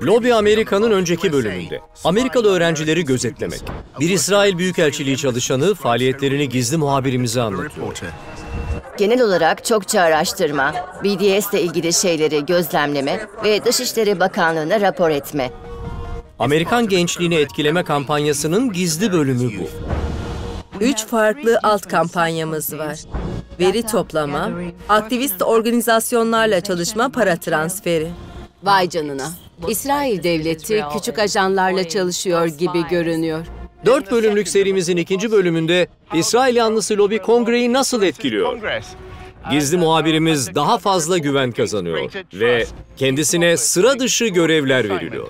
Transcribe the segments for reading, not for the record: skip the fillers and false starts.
Lobi Amerika'nın önceki bölümünde Amerikalı öğrencileri gözetlemek. Bir İsrail Büyükelçiliği çalışanı faaliyetlerini gizli muhabirimize anlatıyor. Genel olarak çokça araştırma, BDS ile ilgili şeyleri gözlemleme ve Dışişleri Bakanlığı'na rapor etme. Amerikan gençliğini etkileme kampanyasının gizli bölümü bu. 3 farklı alt kampanyamız var. Veri toplama, aktivist organizasyonlarla çalışma, para transferi. Vay canına. İsrail devleti küçük ajanlarla çalışıyor gibi görünüyor. 4 bölümlük serimizin 2. bölümünde İsrail yanlısı lobi kongreyi nasıl etkiliyor? Gizli muhabirimiz daha fazla güven kazanıyor ve kendisine sıra dışı görevler veriliyor.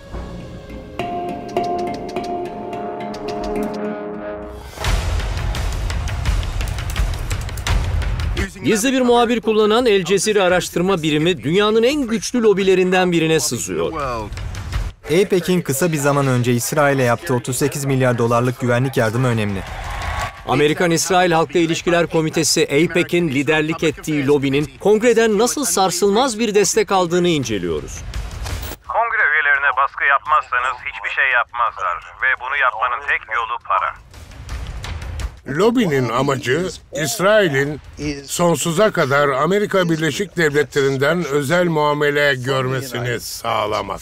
Gizli bir muhabir kullanan El Cezire araştırma birimi dünyanın en güçlü lobilerinden birine sızıyor. AIPAC'in kısa bir zaman önce İsrail'e yaptığı 38 milyar dolarlık güvenlik yardımı önemli. Amerikan-İsrail Halkla İlişkiler Komitesi AIPAC'in liderlik ettiği lobinin kongreden nasıl sarsılmaz bir destek aldığını inceliyoruz. Kongre üyelerine baskı yapmazsanız hiçbir şey yapmazlar ve bunu yapmanın tek yolu para. Lobinin amacı, İsrail'in sonsuza kadar Amerika Birleşik Devletleri'nden özel muamele görmesini sağlamak.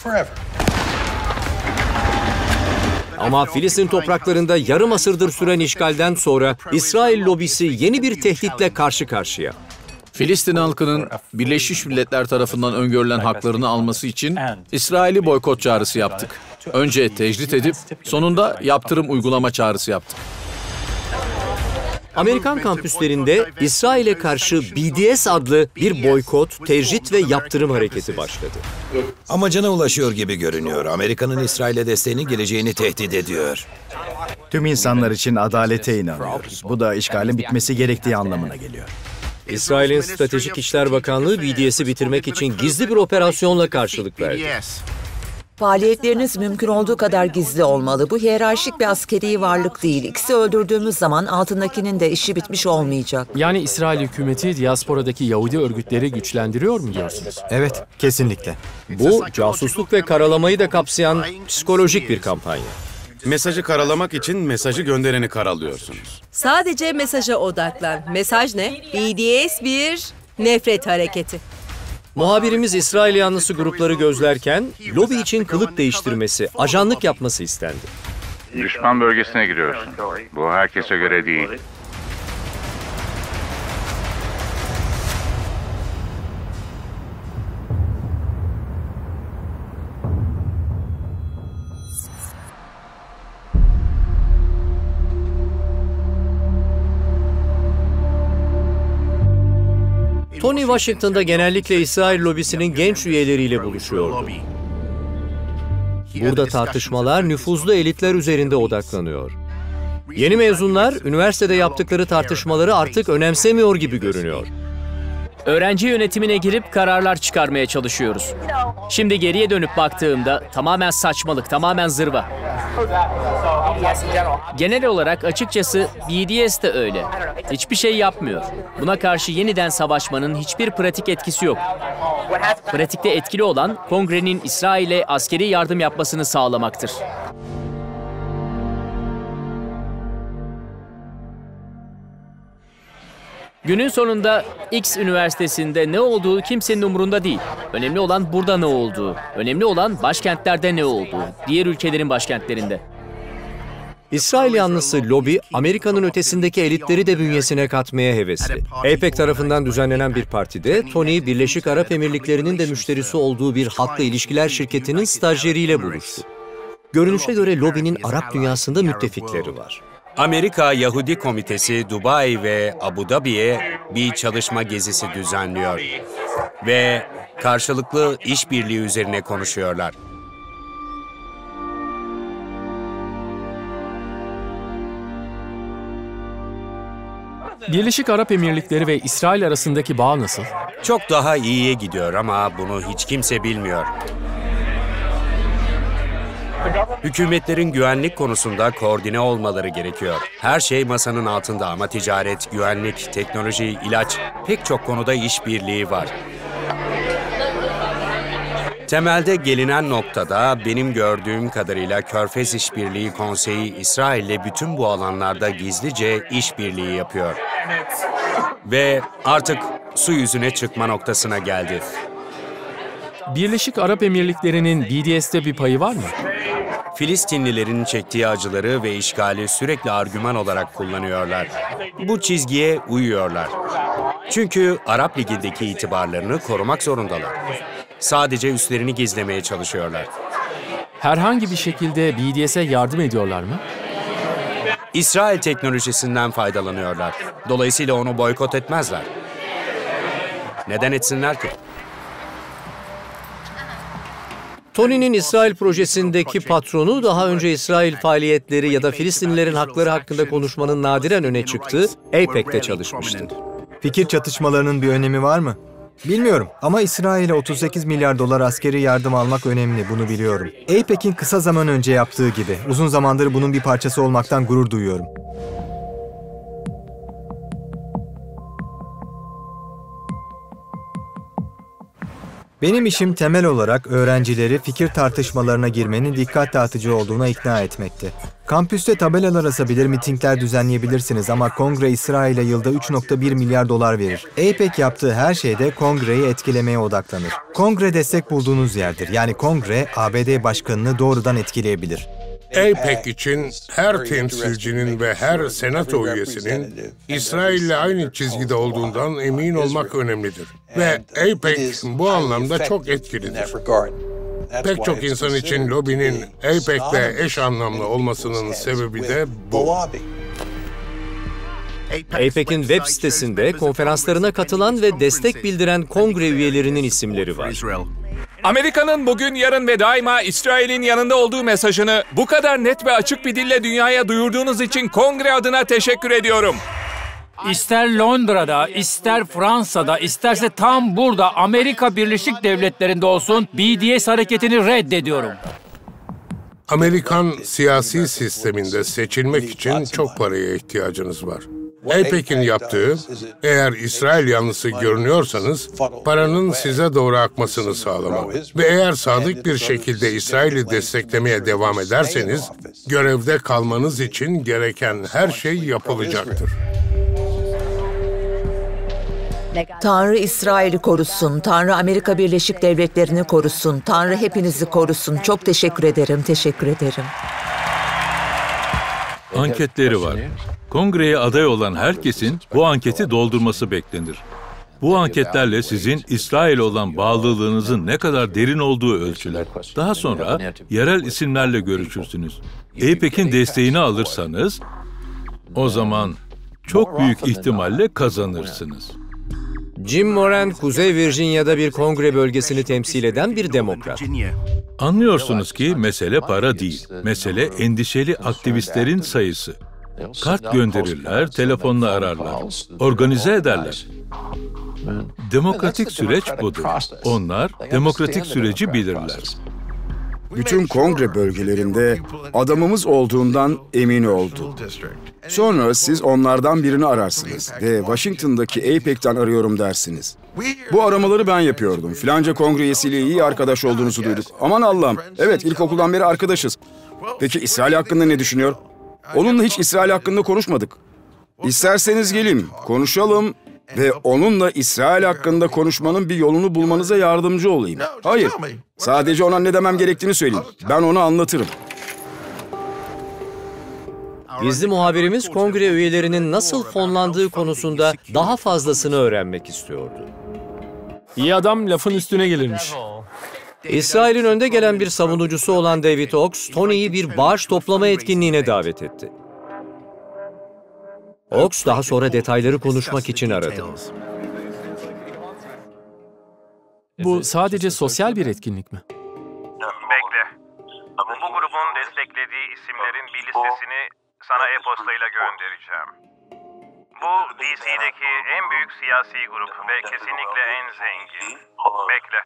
Ama Filistin topraklarında yarım asırdır süren işgalden sonra İsrail lobisi yeni bir tehditle karşı karşıya. Filistin halkının Birleşmiş Milletler tarafından öngörülen haklarını alması için İsrail'i boykot çağrısı yaptık. Önce tecrit edip sonunda yaptırım uygulama çağrısı yaptık. Amerikan kampüslerinde İsrail'e karşı BDS adlı bir boykot, tecrit ve yaptırım hareketi başladı. Amacına ulaşıyor gibi görünüyor. Amerika'nın İsrail'e desteğinin geleceğini tehdit ediyor. Tüm insanlar için adalete inanıyoruz. Bu da işgalin bitmesi gerektiği anlamına geliyor. İsrail'in Stratejik İşler Bakanlığı BDS'i bitirmek için gizli bir operasyonla karşılık verdi. Faaliyetleriniz mümkün olduğu kadar gizli olmalı. Bu hiyerarşik bir askeri varlık değil. İkisi öldürdüğümüz zaman altındakinin de işi bitmiş olmayacak. Yani İsrail hükümeti diasporadaki Yahudi örgütleri güçlendiriyor mu diyorsunuz? Evet, kesinlikle. Bu, casusluk ve karalamayı da kapsayan psikolojik bir kampanya. Mesajı karalamak için mesajı göndereni karalıyorsunuz. Sadece mesaja odaklan. Mesaj ne? BDS bir nefret hareketi. Muhabirimiz İsrail yanlısı grupları gözlerken lobi için kılık değiştirmesi, ajanlık yapması istendi. Düşman bölgesine giriyorsun. Bu herkese göre değil. Tony Washington'da genellikle İsrail lobisinin genç üyeleriyle buluşuyordu. Burada tartışmalar nüfuzlu elitler üzerinde odaklanıyor. Yeni mezunlar üniversitede yaptıkları tartışmaları artık önemsemiyor gibi görünüyor. Öğrenci yönetimine girip kararlar çıkarmaya çalışıyoruz. Şimdi geriye dönüp baktığımda tamamen saçmalık, tamamen zırva. Genel olarak açıkçası BDS de öyle. Hiçbir şey yapmıyor. Buna karşı yeniden savaşmanın hiçbir pratik etkisi yok. Pratikte etkili olan kongrenin İsrail'e askeri yardım yapmasını sağlamaktır. Günün sonunda X üniversitesinde ne olduğu kimsenin umurunda değil. Önemli olan burada ne olduğu. Önemli olan başkentlerde ne olduğu. Diğer ülkelerin başkentlerinde. İsrail yanlısı lobi, Amerika'nın ötesindeki elitleri de bünyesine katmaya hevesli. AIPAC tarafından düzenlenen bir partide Tony, Birleşik Arap Emirlikleri'nin de müşterisi olduğu bir halkla ilişkiler şirketinin stajyeriyle buluştu. Görünüşe göre lobinin Arap dünyasında müttefikleri var. Amerika Yahudi Komitesi Dubai ve Abu Dhabi'ye bir çalışma gezisi düzenliyor ve karşılıklı işbirliği üzerine konuşuyorlar. Birleşik Arap Emirlikleri ve İsrail arasındaki bağ nasıl? Çok daha iyiye gidiyor ama bunu hiç kimse bilmiyor. Hükümetlerin güvenlik konusunda koordine olmaları gerekiyor. Her şey masanın altında ama ticaret, güvenlik, teknoloji, ilaç, pek çok konuda işbirliği var. Temelde gelinen noktada benim gördüğüm kadarıyla Körfez İşbirliği Konseyi İsrail'le bütün bu alanlarda gizlice işbirliği yapıyor. Ve artık su yüzüne çıkma noktasına geldi. Birleşik Arap Emirlikleri'nin BDS'te bir payı var mı? Filistinlilerin çektiği acıları ve işgali sürekli argüman olarak kullanıyorlar. Bu çizgiye uyuyorlar. Çünkü Arap Ligi'ndeki itibarlarını korumak zorundalar. Sadece üstlerini gizlemeye çalışıyorlar. Herhangi bir şekilde BDS'e yardım ediyorlar mı? İsrail teknolojisinden faydalanıyorlar. Dolayısıyla onu boykot etmezler. Neden etsinler ki? Tony'nin İsrail projesindeki patronu daha önce İsrail faaliyetleri ya da Filistinlilerin hakları hakkında konuşmanın nadiren öne çıktığı AIPAC'te çalışmıştı. Fikir çatışmalarının bir önemi var mı? Bilmiyorum ama İsrail'e 38 milyar dolar askeri yardım almak önemli, bunu biliyorum. AIPAC'in kısa zaman önce yaptığı gibi uzun zamandır bunun bir parçası olmaktan gurur duyuyorum. Benim işim temel olarak öğrencileri fikir tartışmalarına girmenin dikkat dağıtıcı olduğuna ikna etmekti. Kampüste tabelalar asabilir, mitingler düzenleyebilirsiniz ama Kongre İsrail'e yılda 3,1 milyar dolar verir. AIPAC yaptığı her şeyde Kongre'yi etkilemeye odaklanır. Kongre destek bulduğunuz yerdir. Yani Kongre, ABD başkanını doğrudan etkileyebilir. AIPAC için her temsilcinin ve her senato üyesinin İsrail'le aynı çizgide olduğundan emin olmak önemlidir. Ve AIPAC bu anlamda çok etkilidir. Pek çok insan için lobinin AIPAC'le eş anlamlı olmasının sebebi de bu. AIPAC'in web sitesinde konferanslarına katılan ve destek bildiren kongre üyelerinin isimleri var. Amerika'nın bugün, yarın ve daima İsrail'in yanında olduğu mesajını bu kadar net ve açık bir dille dünyaya duyurduğunuz için Kongre adına teşekkür ediyorum. İster Londra'da, ister Fransa'da, isterse tam burada Amerika Birleşik Devletleri'nde olsun BDS hareketini reddediyorum. Amerikan siyasi sisteminde seçilmek için çok paraya ihtiyacınız var. AIPAC'in yaptığı, eğer İsrail yanlısı görünüyorsanız, paranın size doğru akmasını sağlamak. Ve eğer sadık bir şekilde İsrail'i desteklemeye devam ederseniz, görevde kalmanız için gereken her şey yapılacaktır. Tanrı İsrail'i korusun, Tanrı Amerika Birleşik Devletleri'ni korusun, Tanrı hepinizi korusun. Çok teşekkür ederim, teşekkür ederim. Anketleri var. Kongreye aday olan herkesin bu anketi doldurması beklenir. Bu anketlerle sizin İsrail'e olan bağlılığınızın ne kadar derin olduğu ölçülür. Daha sonra yerel isimlerle görüşürsünüz. AIPAC'in desteğini alırsanız, o zaman çok büyük ihtimalle kazanırsınız. Jim Moran, Kuzey Virginia'da bir kongre bölgesini temsil eden bir demokrat. Anlıyorsunuz ki mesele para değil, mesele endişeli aktivistlerin sayısı. Kart gönderirler, telefonla ararlar, organize ederler. Demokratik süreç budur. Onlar demokratik süreci bilirler. Bütün kongre bölgelerinde adamımız olduğundan emin oldu. Sonra siz onlardan birini ararsınız ve Washington'daki AIPAC'ten arıyorum dersiniz. Bu aramaları ben yapıyordum. Filanca kongre üyesiyle iyi arkadaş olduğunuzu duyduk. Aman Allah'ım, evet ilkokuldan beri arkadaşız. Peki İsrail hakkında ne düşünüyor? Onunla hiç İsrail hakkında konuşmadık. İsterseniz gelin, konuşalım ve onunla İsrail hakkında konuşmanın bir yolunu bulmanıza yardımcı olayım. Hayır, sadece ona ne demem gerektiğini söyleyeyim. Ben ona anlatırım. Gizli muhabirimiz kongre üyelerinin nasıl fonlandığı konusunda daha fazlasını öğrenmek istiyordu. İyi adam lafın üstüne gelirmiş. İsrail'in önde gelen bir savunucusu olan David Oaks, Tony'yi bir bağış toplama etkinliğine davet etti. Oaks daha sonra detayları konuşmak için aradı. Bu sadece sosyal bir etkinlik mi? Bekle. Bu grubun desteklediği isimlerin bir listesini sana e-postayla göndereceğim. Bu DC'deki en büyük siyasi grup ve kesinlikle en zengin. Bekle.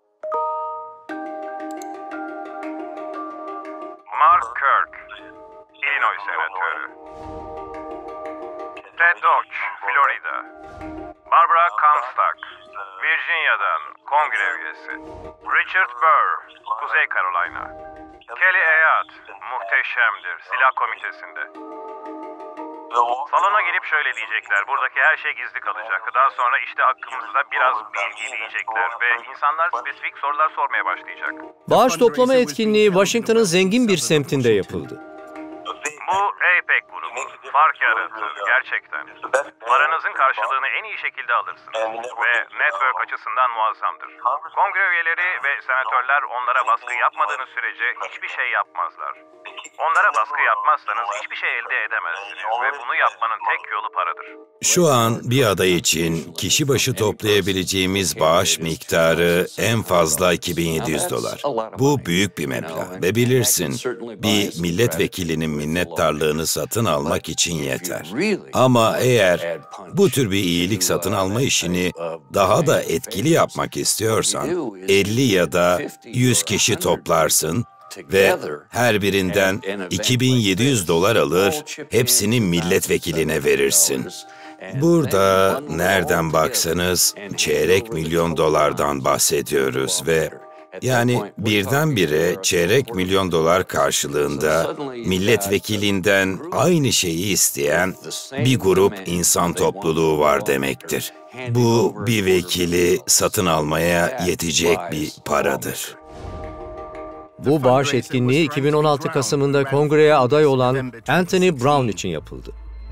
Mark Kirk, Illinois senatörü. Ted Deutsch, Florida. Barbara Comstock, Virginia'dan kongre üyesi. Richard Burr, Kuzey Carolina. Kelly Ayotte, muhteşemdir, silah komitesinde. Salona gelip şöyle diyecekler, buradaki her şey gizli kalacak. Daha sonra işte hakkımızda biraz bilgi diyecekler ve insanlar spesifik sorular sormaya başlayacak. Bağış toplama etkinliği Washington'ın zengin bir semtinde yapıldı. Bu AIPAC grubu fark yaratır gerçekten. Paranızın karşılığını en iyi şekilde alırsınız ve network açısından muazzamdır. Kongre üyeleri ve senatörler onlara baskı yapmadığınız sürece hiçbir şey yapmazlar. Onlara baskı yapmazsanız hiçbir şey elde edemezsiniz ve bunu yapmanın tek yolu paradır. Şu an bir aday için kişi başı toplayabileceğimiz bağış miktarı en fazla $2.700. Bu büyük bir meblağ ve bilirsin, bir milletvekilinin minnettarlığını satın almak için yeter. Ama eğer bu tür bir iyilik satın alma işini daha da etkili yapmak istiyorsan, 50 ya da 100 kişi toplarsın ve her birinden $2.700 alır, hepsini milletvekiline verirsin. Burada nereden baksanız $250 milyon bahsediyoruz ve yani birdenbire $250 milyon karşılığında milletvekilinden aynı şeyi isteyen bir grup insan topluluğu var demektir. Bu bir vekili satın almaya yetecek bir paradır. Bu bağış etkinliği 2016 Kasım'ında kongreye aday olan Anthony Brown için yapıldı.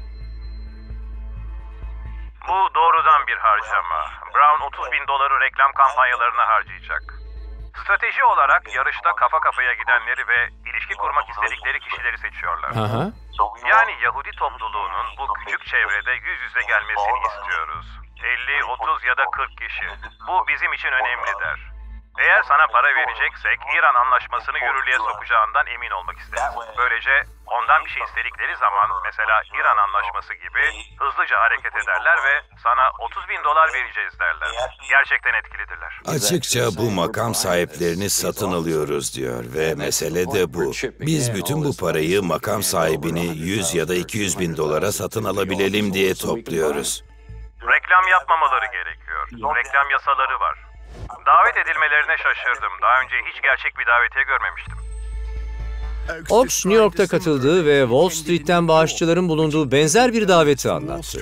Bu doğrudan bir harcama. Brown $30.000 reklam kampanyalarına harcayacak. Strateji olarak yarışta kafa kafaya gidenleri ve ilişki kurmak istedikleri kişileri seçiyorlar. Aha. Yani Yahudi topluluğunun bu küçük çevrede yüz yüze gelmesini istiyoruz. 50, 30 ya da 40 kişi. Bu bizim için önemli der. Eğer sana para vereceksek İran anlaşmasını yürürlüğe sokacağından emin olmak isteriz. Böylece ondan bir şey istedikleri zaman mesela İran anlaşması gibi hızlıca hareket ederler ve sana $30.000 vereceğiz derler. Gerçekten etkilidirler. Açıkça bu makam sahiplerini satın alıyoruz diyor ve mesele de bu. Biz bütün bu parayı makam sahibini 100 ya da $200.000 satın alabilelim diye topluyoruz. Reklam yapmamaları gerekiyor. Reklam yasaları var. Davet edilmelerine şaşırdım. Daha önce hiç gerçek bir davetiye görmemiştim. Oaks, New York'ta katıldığı ve Wall Street'ten bağışçıların bulunduğu benzer bir daveti anlattı.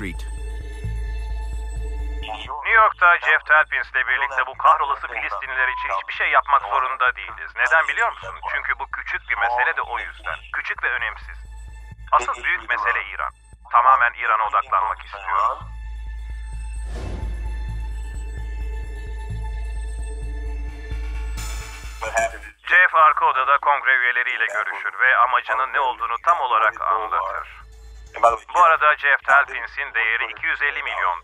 New York'ta Jeff Talpins'le birlikte bu kahrolası Filistinliler için hiçbir şey yapmak zorunda değiliz. Neden biliyor musun? Çünkü bu küçük bir mesele de o yüzden. Küçük ve önemsiz. Asıl büyük mesele İran. Tamamen İran'a odaklanmak istiyoruz. Jeff arka odada kongre üyeleriyle görüşür ve amacının ne olduğunu tam olarak anlatır. Bu arada Jeff Talpins'in değeri $250 milyon.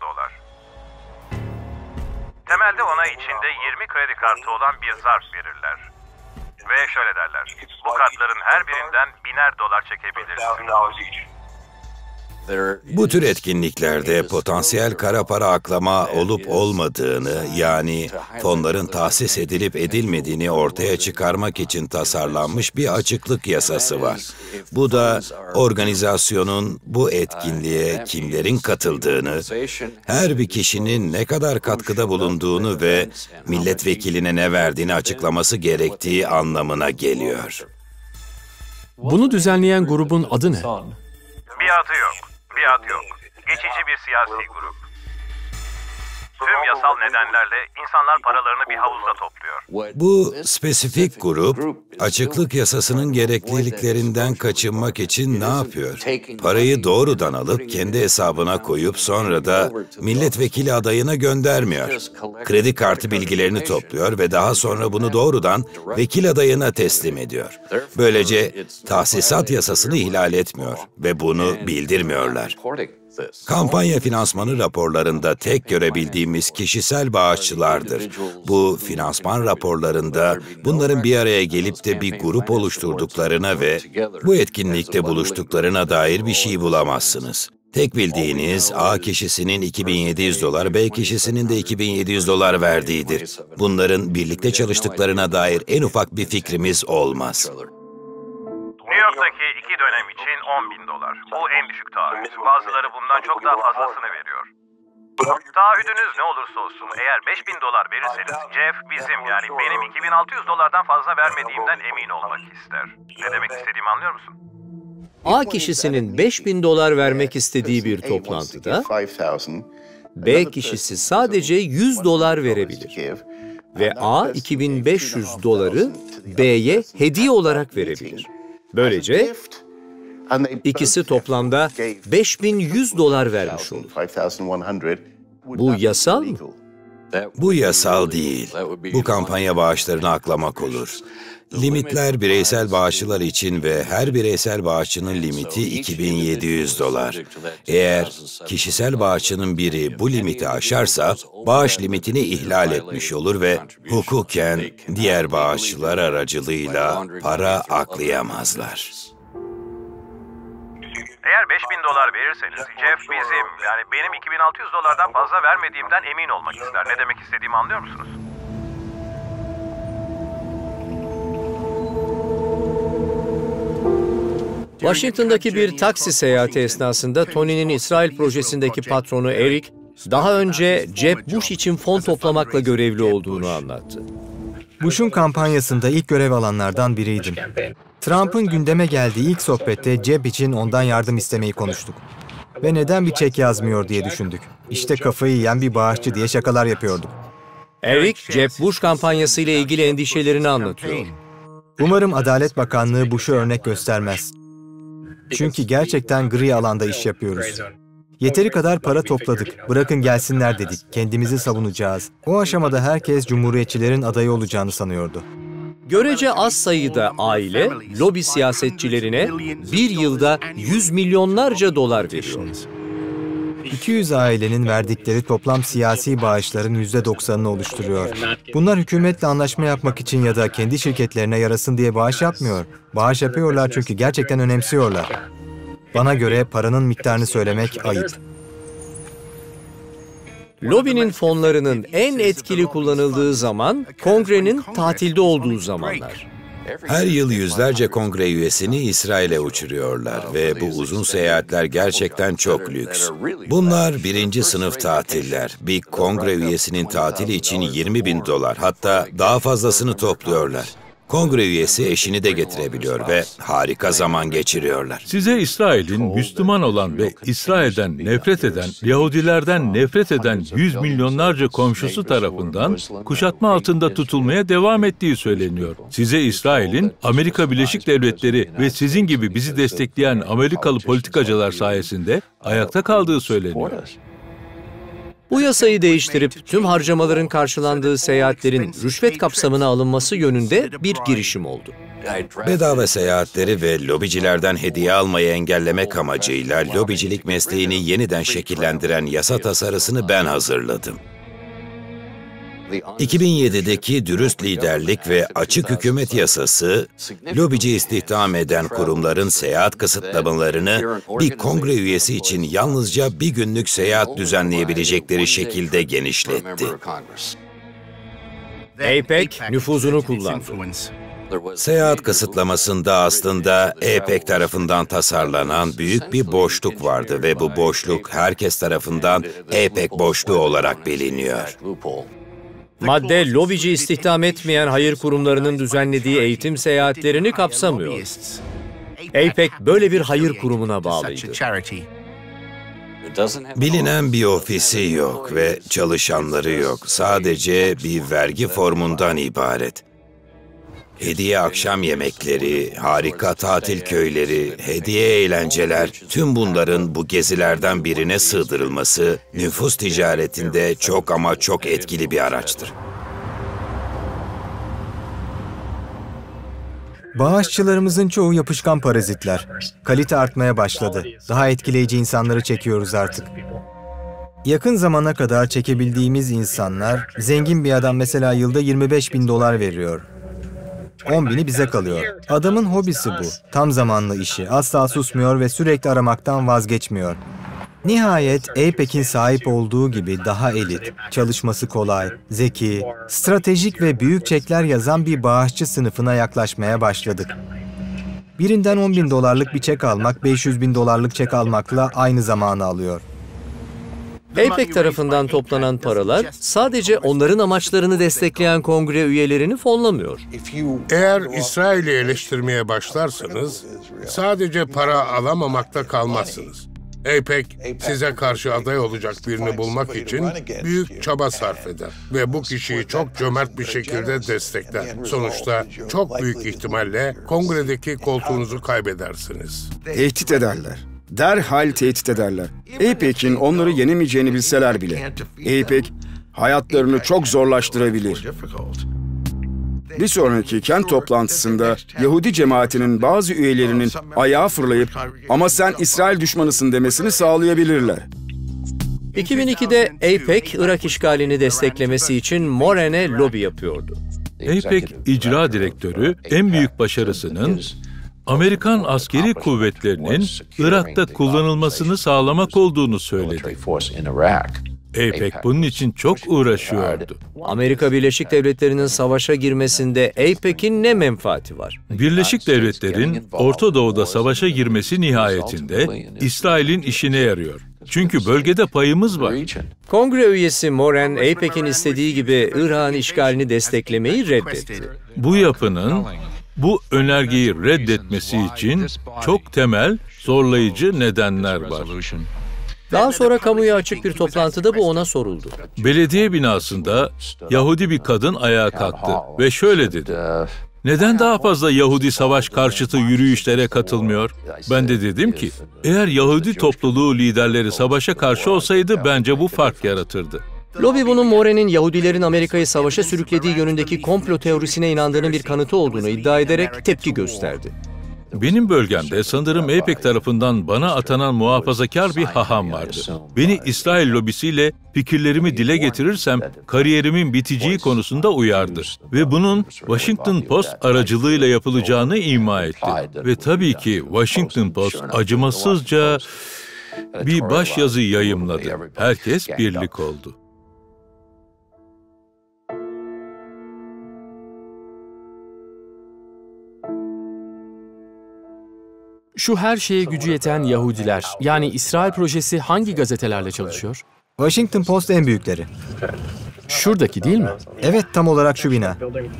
Temelde ona içinde 20 kredi kartı olan bir zarf verirler. Ve şöyle derler, bu kartların her birinden $1000 çekebilirsin. Bu tür etkinliklerde potansiyel kara para aklama olup olmadığını, yani fonların tahsis edilip edilmediğini ortaya çıkarmak için tasarlanmış bir açıklık yasası var. Bu da organizasyonun bu etkinliğe kimlerin katıldığını, her bir kişinin ne kadar katkıda bulunduğunu ve milletvekiline ne verdiğini açıklaması gerektiği anlamına geliyor. Bunu düzenleyen grubun adı ne? Bir adı yok. Bir ad yok. Geçici bir siyasi grup. Tüm yasal nedenlerle insanlar paralarını bir havuzda topluyor. Bu spesifik grup, açıklık yasasının gerekliliklerinden kaçınmak için ne yapıyor? Parayı doğrudan alıp kendi hesabına koyup sonra da milletvekili adayına göndermiyor. Kredi kartı bilgilerini topluyor ve daha sonra bunu doğrudan vekil adayına teslim ediyor. Böylece tahsisat yasasını ihlal etmiyor ve bunu bildirmiyorlar. Kampanya finansmanı raporlarında tek görebildiğimiz kişisel bağışçılardır. Bu finansman raporlarında bunların bir araya gelip de bir grup oluşturduklarına ve bu etkinlikte buluştuklarına dair bir şey bulamazsınız. Tek bildiğiniz A kişisinin $2.700, B kişisinin de $2.700 verdiğidir. Bunların birlikte çalıştıklarına dair en ufak bir fikrimiz olmaz. New York'taki 2 dönem için $10.000. Bu en düşük taahhüt. Bazıları bundan çok daha fazlasını veriyor. Taahhüdünüz ne olursa olsun eğer $5.000 verirseniz Jeff bizim yani benim $2.600'dan fazla vermediğimden emin olmak ister. Ne demek istediğimi anlıyor musun? A kişisinin $5.000 vermek istediği bir toplantıda B kişisi sadece $100 verebilir ve A $2.500 B'ye hediye olarak verebilir. Böylece ikisi toplamda $5.100 vermiş olur. Bu yasal mı? Bu yasal değil. Bu kampanya bağışlarını aklamak olur. Limitler bireysel bağışçılar için ve her bireysel bağışçının limiti $2.700. Eğer kişisel bağışçının biri bu limiti aşarsa bağış limitini ihlal etmiş olur ve hukuken diğer bağışçılar aracılığıyla para aklayamazlar. Eğer $5.000 verirseniz Jeff bizim yani benim $2.600'dan fazla vermediğimden emin olmak ister. Ne demek istediğimi anlıyor musunuz? Washington'daki bir taksi seyahati esnasında Tony'nin İsrail projesindeki patronu Eric, daha önce Jeb Bush için fon toplamakla görevli olduğunu anlattı. Bush'un kampanyasında ilk görev alanlardan biriydim. Trump'ın gündeme geldiği ilk sohbette Jeb için ondan yardım istemeyi konuştuk. Ve neden bir çek yazmıyor diye düşündük. İşte kafayı yiyen bir bağışçı diye şakalar yapıyorduk. Eric, Jeb Bush kampanyası ile ilgili endişelerini anlatıyor. Umarım Adalet Bakanlığı Bush'u örnek göstermez. Çünkü gerçekten gri alanda iş yapıyoruz. Yeteri kadar para topladık, bırakın gelsinler dedik, kendimizi savunacağız. O aşamada herkes Cumhuriyetçilerin adayı olacağını sanıyordu. Görece az sayıda aile, lobi siyasetçilerine bir yılda $100 milyonlarca veriyor. 200 ailenin verdikleri toplam siyasi bağışların %90'ını oluşturuyor. Bunlar hükümetle anlaşma yapmak için ya da kendi şirketlerine yarasın diye bağış yapmıyor. Bağış yapıyorlar çünkü gerçekten önemsiyorlar. Bana göre paranın miktarını söylemek ayıp. Lobinin fonlarının en etkili kullanıldığı zaman, kongrenin tatilde olduğu zamanlar. Her yıl yüzlerce kongre üyesini İsrail'e uçuruyorlar ve bu uzun seyahatler gerçekten çok lüks. Bunlar birinci sınıf tatiller. Bir kongre üyesinin tatili için $20.000 hatta daha fazlasını topluyorlar. Kongre üyesi eşini de getirebiliyor ve harika zaman geçiriyorlar. Size İsrail'in Müslüman olan ve İsrail'den nefret eden, Yahudilerden nefret eden 100 milyonlarca komşusu tarafından kuşatma altında tutulmaya devam ettiği söyleniyor. Size İsrail'in Amerika Birleşik Devletleri ve sizin gibi bizi destekleyen Amerikalı politikacılar sayesinde ayakta kaldığı söyleniyor. Bu yasayı değiştirip tüm harcamaların karşılandığı seyahatlerin rüşvet kapsamına alınması yönünde bir girişim oldu. Bedava seyahatleri ve lobicilerden hediye almayı engellemek amacıyla lobicilik mesleğini yeniden şekillendiren yasa tasarısını ben hazırladım. 2007'deki dürüst liderlik ve açık hükümet yasası, lobici istihdam eden kurumların seyahat kısıtlamalarını bir kongre üyesi için yalnızca bir günlük seyahat düzenleyebilecekleri şekilde genişletti. AIPAC nüfuzunu kullandı. Seyahat kısıtlamasında aslında AIPAC tarafından tasarlanan büyük bir boşluk vardı ve bu boşluk herkes tarafından AIPAC boşluğu olarak biliniyor. Madde, lobici istihdam etmeyen hayır kurumlarının düzenlediği eğitim seyahatlerini kapsamıyor. AIPAC böyle bir hayır kurumuna bağlıydı. Bilinen bir ofisi yok ve çalışanları yok. Sadece bir vergi formundan ibaret. Hediye akşam yemekleri, harika tatil köyleri, hediye eğlenceler, tüm bunların bu gezilerden birine sığdırılması, nüfus ticaretinde çok ama çok etkili bir araçtır. Bağışçılarımızın çoğu yapışkan parazitler. Kalite artmaya başladı. Daha etkileyici insanları çekiyoruz artık. Yakın zamana kadar çekebildiğimiz insanlar, zengin bir adam mesela yılda $25.000 veriyor. 10.000'i bize kalıyor. Adamın hobisi bu. Tam zamanlı işi. Asla susmuyor ve sürekli aramaktan vazgeçmiyor. Nihayet AIPAC'in sahip olduğu gibi daha elit, çalışması kolay, zeki, stratejik ve büyük çekler yazan bir bağışçı sınıfına yaklaşmaya başladık. Birinden $10.000'lık bir çek almak, $500.000'lık çek almakla aynı zamanı alıyor. AIPAC tarafından toplanan paralar sadece onların amaçlarını destekleyen kongre üyelerini fonlamıyor. Eğer İsrail'i eleştirmeye başlarsanız sadece para alamamakta kalmazsınız. AIPAC size karşı aday olacak birini bulmak için büyük çaba sarf eder ve bu kişiyi çok cömert bir şekilde destekler. Sonuçta çok büyük ihtimalle kongredeki koltuğunuzu kaybedersiniz. Tehdit ederler. Derhal tehdit ederler. AIPAC'in onları yenemeyeceğini bilseler bile. AIPAC hayatlarını çok zorlaştırabilir. Bir sonraki kent toplantısında Yahudi cemaatinin bazı üyelerinin ayağa fırlayıp "Ama sen İsrail düşmanısın" demesini sağlayabilirler. 2002'de AIPAC, Irak işgalini desteklemesi için Moren'e lobi yapıyordu. AIPAC icra direktörü en büyük başarısının Amerikan askeri kuvvetlerinin Irak'ta kullanılmasını sağlamak olduğunu söyledi. AIPAC bunun için çok uğraşıyordu. Amerika Birleşik Devletleri'nin savaşa girmesinde AIPAC'in ne menfaati var? Birleşik Devletler'in Orta Doğu'da savaşa girmesi nihayetinde İsrail'in işine yarıyor. Çünkü bölgede payımız var. Kongre üyesi Moren, AIPAC'in istediği gibi Irak'ın işgalini desteklemeyi reddetti. Bu yapının bu önergeyi reddetmesi için çok temel, zorlayıcı nedenler var. Daha sonra kamuya açık bir toplantıda bu ona soruldu. Belediye binasında Yahudi bir kadın ayağa kalktı ve şöyle dedi: "Neden daha fazla Yahudi savaş karşıtı yürüyüşlere katılmıyor?" Ben de dedim ki, eğer Yahudi topluluğu liderleri savaşa karşı olsaydı bence bu fark yaratırdı. Lobi bunun Moren'in Yahudilerin Amerika'yı savaşa sürüklediği yönündeki komplo teorisine inandığının bir kanıtı olduğunu iddia ederek tepki gösterdi. Benim bölgemde sanırım AIPAC tarafından bana atanan muhafazakar bir haham vardı. Beni İsrail lobisiyle fikirlerimi dile getirirsem kariyerimin biteceği konusunda uyardı. Ve bunun Washington Post aracılığıyla yapılacağını ima etti. Ve tabii ki Washington Post acımasızca bir başyazı yayımladı. Herkes birlik oldu. Şu her şeye gücü yeten Yahudiler, yani İsrail projesi hangi gazetelerle çalışıyor? Washington Post en büyükleri. Şuradaki değil mi? Evet, tam olarak şu bina.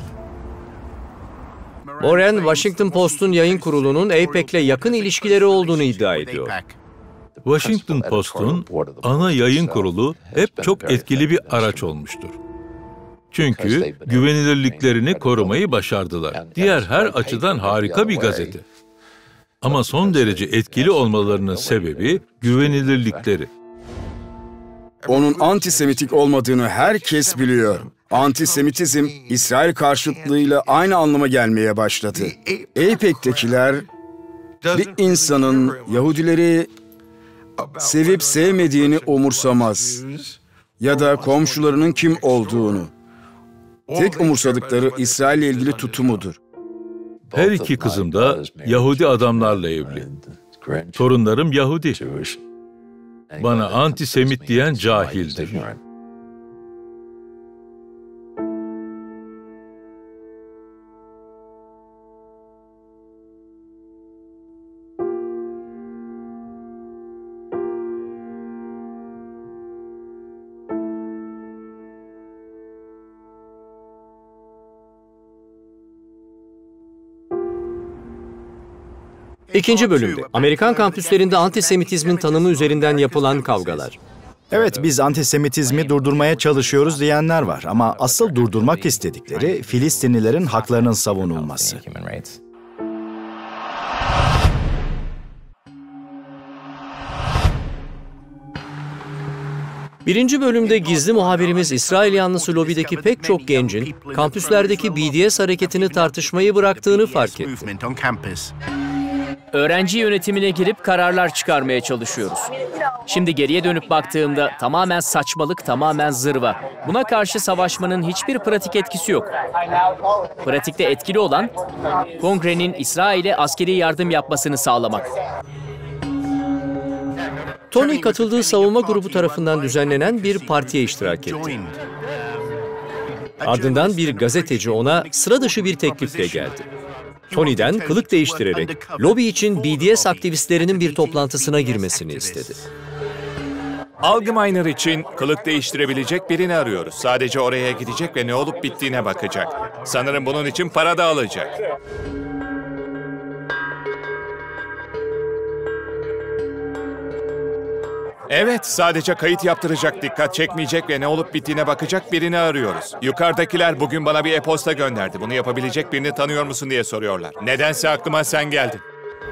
Moren, Washington Post'un yayın kurulunun AIPAC'le yakın ilişkileri olduğunu iddia ediyor. Washington Post'un ana yayın kurulu hep çok etkili bir araç olmuştur. Çünkü güvenilirliklerini korumayı başardılar. Diğer her açıdan harika bir gazete. Ama son derece etkili olmalarının sebebi güvenilirlikleri. Onun antisemitik olmadığını herkes biliyor. Antisemitizm, İsrail karşıtlığıyla aynı anlama gelmeye başladı. AIPAC'tekiler bir insanın Yahudileri sevip sevmediğini umursamaz ya da komşularının kim olduğunu. Tek umursadıkları İsrail'le ilgili tutumudur. Her iki kızım da Yahudi adamlarla evli. Torunlarım Yahudi. Bana antisemit diyen cahildir. İkinci bölümde Amerikan kampüslerinde antisemitizmin tanımı üzerinden yapılan kavgalar. Evet, biz antisemitizmi durdurmaya çalışıyoruz diyenler var ama asıl durdurmak istedikleri Filistinlilerin haklarının savunulması. Birinci bölümde gizli muhabirimiz İsrail yanlısı lobideki pek çok gencin kampüslerdeki BDS hareketini tartışmayı bıraktığını fark etti. Öğrenci yönetimine girip kararlar çıkarmaya çalışıyoruz. Şimdi geriye dönüp baktığımda tamamen saçmalık, tamamen zırva. Buna karşı savaşmanın hiçbir pratik etkisi yok. Pratikte etkili olan Kongre'nin İsrail'e askeri yardım yapmasını sağlamak. Tony katıldığı savunma grubu tarafından düzenlenen bir partiye iştirak etti. Ardından bir gazeteci ona sıra dışı bir teklifle geldi. Tony'den kılık değiştirerek lobi için BDS aktivistlerinin bir toplantısına girmesini istedi. Allgemeiner için kılık değiştirebilecek birini arıyoruz. Sadece oraya gidecek ve ne olup bittiğine bakacak. Sanırım bunun için para da alacak. Evet, sadece kayıt yaptıracak, dikkat çekmeyecek ve ne olup bittiğine bakacak birini arıyoruz. Yukarıdakiler bugün bana bir e-posta gönderdi. Bunu yapabilecek birini tanıyor musun diye soruyorlar. Nedense aklıma sen geldin.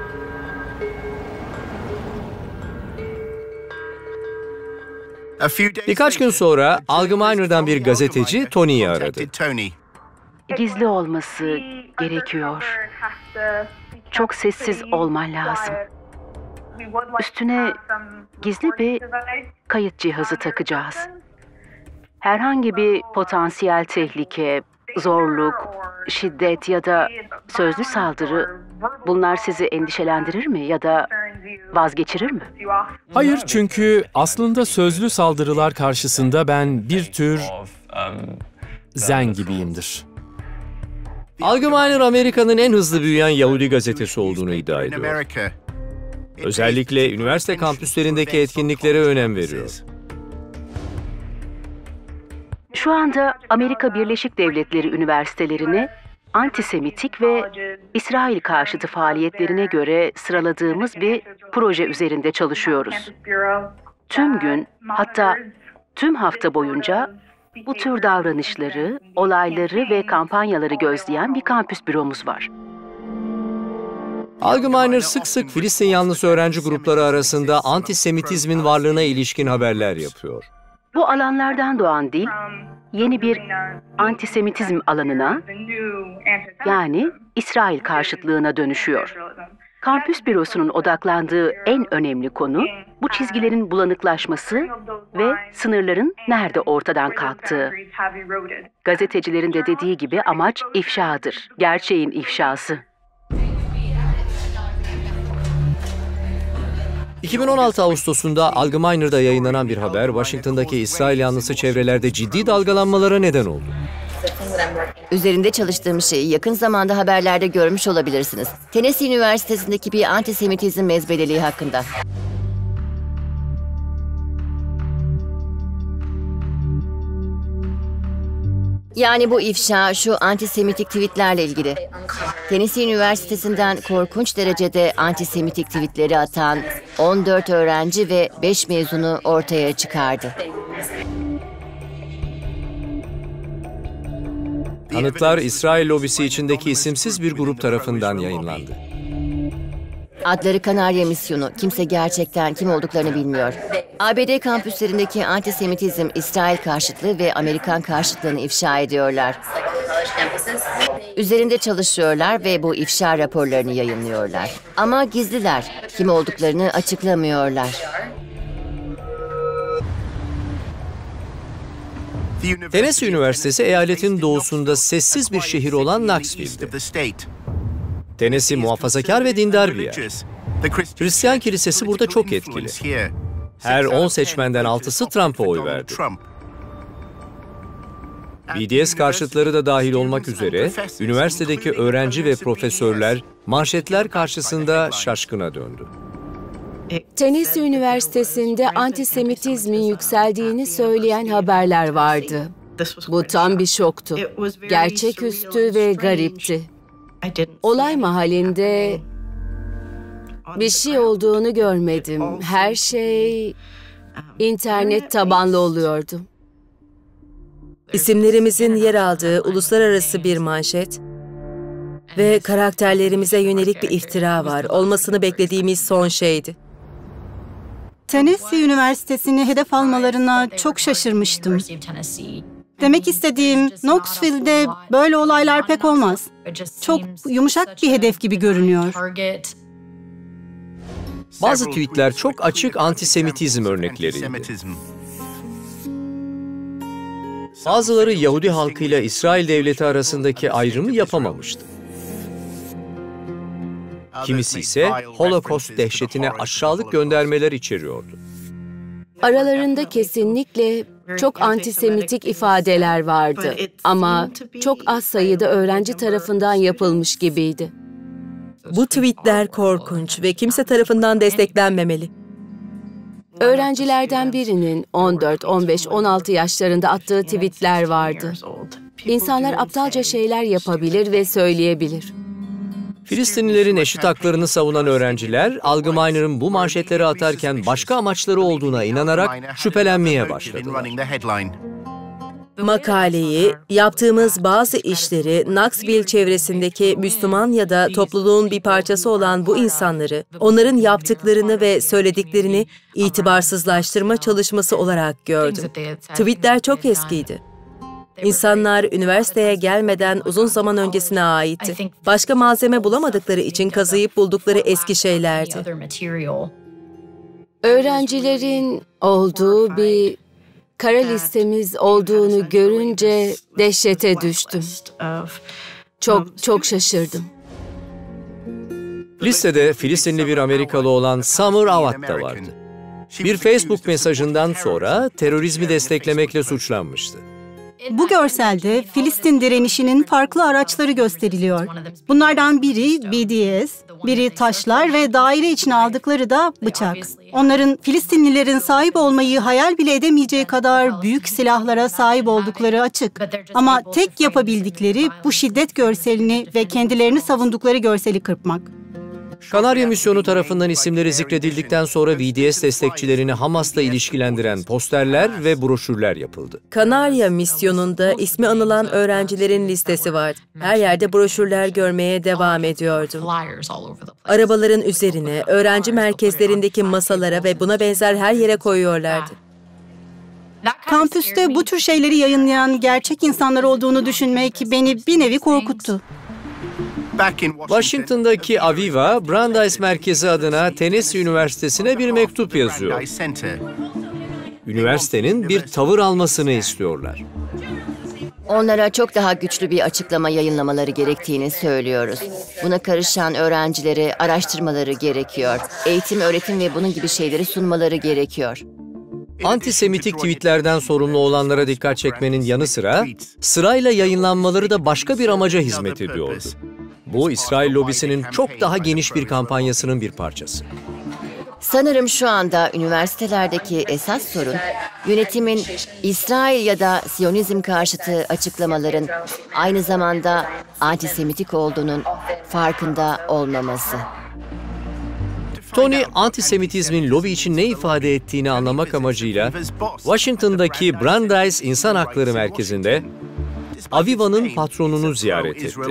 Birkaç gün sonra Allgemeiner'dan bir gazeteci Tony'yi aradı. Gizli olması gerekiyor. Çok sessiz olman lazım. Üstüne gizli bir kayıt cihazı takacağız. Herhangi bir potansiyel tehlike, zorluk, şiddet ya da sözlü saldırı, bunlar sizi endişelendirir mi ya da vazgeçirir mi? Hayır, çünkü aslında sözlü saldırılar karşısında ben bir tür zen gibiyimdir. Allgemeiner, Amerika'nın en hızlı büyüyen Yahudi gazetesi olduğunu iddia ediyor. Özellikle üniversite kampüslerindeki etkinliklere önem veriyor. Şu anda Amerika Birleşik Devletleri üniversitelerini antisemitik ve İsrail karşıtı faaliyetlerine göre sıraladığımız bir proje üzerinde çalışıyoruz. Tüm gün, hatta tüm hafta boyunca bu tür davranışları, olayları ve kampanyaları gözleyen bir kampüs büromuz var. Allgemeiner sık sık Filistin yanlısı öğrenci grupları arasında antisemitizmin varlığına ilişkin haberler yapıyor. Bu alanlardan doğan dil, yeni bir antisemitizm alanına, yani İsrail karşıtlığına dönüşüyor. Kampüs bürosunun odaklandığı en önemli konu, bu çizgilerin bulanıklaşması ve sınırların nerede ortadan kalktığı. Gazetecilerin de dediği gibi amaç ifşadır, gerçeğin ifşası. 2016 Ağustos'unda Allgemeiner'da yayınlanan bir haber, Washington'daki İsrail yanlısı çevrelerde ciddi dalgalanmalara neden oldu. Üzerinde çalıştığım şeyi yakın zamanda haberlerde görmüş olabilirsiniz. Tennessee Üniversitesi'ndeki bir antisemitizm mezbeleliği hakkında. Yani bu ifşa şu antisemitik tweetlerle ilgili. Tennessee Üniversitesi'nden korkunç derecede antisemitik tweetleri atan 14 öğrenci ve 5 mezunu ortaya çıkardı. Kanıtlar İsrail lobisi içindeki isimsiz bir grup tarafından yayınlandı. Adları Kanarya Misyonu. Kimse gerçekten kim olduklarını bilmiyor. ABD kampüslerindeki antisemitizm, İsrail karşıtlığı ve Amerikan karşıtlığını ifşa ediyorlar. Üzerinde çalışıyorlar ve bu ifşa raporlarını yayınlıyorlar. Ama gizliler. Kim olduklarını açıklamıyorlar. Tennessee Üniversitesi eyaletin doğusunda sessiz bir şehir olan Knoxville'de. Tennessee muhafazakar ve dindar bir yer. Hristiyan kilisesi burada çok etkili. Her 10 seçmenden 6'sı Trump'a oy verdi. BDS karşıtları da dahil olmak üzere üniversitedeki öğrenci ve profesörler manşetler karşısında şaşkına döndü. Tennessee Üniversitesi'nde antisemitizmin yükseldiğini söyleyen haberler vardı. Bu tam bir şoktu. Gerçeküstü ve garipti. Olay mahallinde bir şey olduğunu görmedim. Her şey internet tabanlı oluyordu. İsimlerimizin yer aldığı uluslararası bir manşet ve karakterlerimize yönelik bir iftira var. Olmasını beklediğimiz son şeydi. Tennessee Üniversitesi'ni hedef almalarına çok şaşırmıştım. Demek istediğim, Knoxville'de böyle olaylar pek olmaz. Çok yumuşak bir hedef gibi görünüyor. Bazı tweetler çok açık antisemitizm örnekleriydi. Bazıları Yahudi halkıyla İsrail devleti arasındaki ayrımı yapamamıştı. Kimisi ise Holocaust dehşetine aşağılık göndermeler içeriyordu. Aralarında kesinlikle çok antisemitik ifadeler vardı ama çok az sayıda öğrenci tarafından yapılmış gibiydi. Bu tweetler korkunç ve kimse tarafından desteklenmemeli. Öğrencilerden birinin 14, 15, 16 yaşlarında attığı tweetler vardı. İnsanlar aptalca şeyler yapabilir ve söyleyebilir. Filistinlilerin eşit haklarını savunan öğrenciler, Allgemeiner'ın bu manşetleri atarken başka amaçları olduğuna inanarak şüphelenmeye başladılar. Makaleyi, yaptığımız bazı işleri, Knoxville çevresindeki Müslüman ya da topluluğun bir parçası olan bu insanları, onların yaptıklarını ve söylediklerini itibarsızlaştırma çalışması olarak gördüm. Tweetler çok eskiydi. İnsanlar üniversiteye gelmeden uzun zaman öncesine aitti. Başka malzeme bulamadıkları için kazıyıp buldukları eski şeylerdi. Öğrencilerin olduğu bir kara listemiz olduğunu görünce dehşete düştüm. Çok şaşırdım. Listede Filistinli bir Amerikalı olan Samir Awad da vardı. Bir Facebook mesajından sonra terörizmi desteklemekle suçlanmıştı. Bu görselde Filistin direnişinin farklı araçları gösteriliyor. Bunlardan biri BDS, biri taşlar ve daire içine aldıkları da bıçak. Onların Filistinlilerin sahip olmayı hayal bile edemeyeceği kadar büyük silahlara sahip oldukları açık. Ama tek yapabildikleri bu şiddet görselini ve kendilerini savundukları görseli kırpmak. Kanarya Misyonu tarafından isimleri zikredildikten sonra BDS destekçilerini Hamas'la ilişkilendiren posterler ve broşürler yapıldı. Kanarya Misyonu'nda ismi anılan öğrencilerin listesi vardı. Her yerde broşürler görmeye devam ediyordum. Arabaların üzerine, öğrenci merkezlerindeki masalara ve buna benzer her yere koyuyorlardı. Kampüste bu tür şeyleri yayınlayan gerçek insanlar olduğunu düşünmek beni bir nevi korkuttu. Washington'daki Aviva, Brandeis Merkezi adına Tennessee Üniversitesi'ne bir mektup yazıyor. Üniversitenin bir tavır almasını istiyorlar. Onlara çok daha güçlü bir açıklama yayınlamaları gerektiğini söylüyoruz. Buna karışan öğrencilere araştırmaları gerekiyor. Eğitim, öğretim ve bunun gibi şeyleri sunmaları gerekiyor. Antisemitik tweetlerden sorumlu olanlara dikkat çekmenin yanı sıra, sırayla yayınlanmaları da başka bir amaca hizmet ediyordu. Bu, İsrail lobisinin çok daha geniş bir kampanyasının bir parçası. Sanırım şu anda üniversitelerdeki esas sorun, yönetimin İsrail ya da Siyonizm karşıtı açıklamaların aynı zamanda antisemitik olduğunun farkında olmaması. Tony, antisemitizmin lobi için ne ifade ettiğini anlamak amacıyla Washington'daki Brandeis İnsan Hakları Merkezi'nde Aviva'nın patronunu ziyaret etti.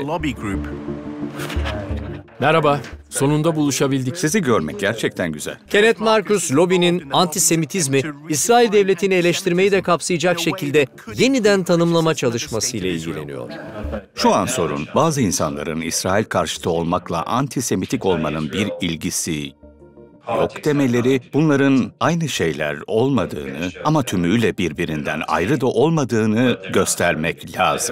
Merhaba, sonunda buluşabildik. Sizi görmek gerçekten güzel. Kenneth Marcus, lobinin antisemitizmi, İsrail devletini eleştirmeyi de kapsayacak şekilde yeniden tanımlama çalışmasıyla ilgileniyor. Şu an sorun, bazı insanların İsrail karşıtı olmakla antisemitik olmanın bir ilgisi yok demeleri, bunların aynı şeyler olmadığını ama tümüyle birbirinden ayrı da olmadığını göstermek lazım.